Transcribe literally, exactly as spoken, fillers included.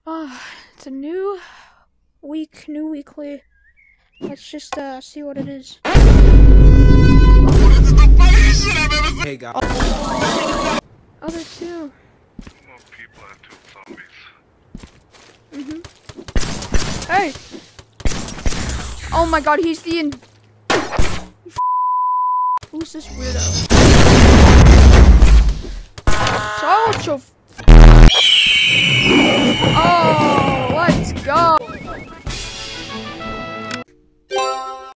Uh, it's a new week, new weekly. Let's just uh see what it is. Hey guys. Oh, there's two. More people and two zombies. Mhm. Hey. Oh my God, he's the in. Who's this weirdo? Such a. Oh.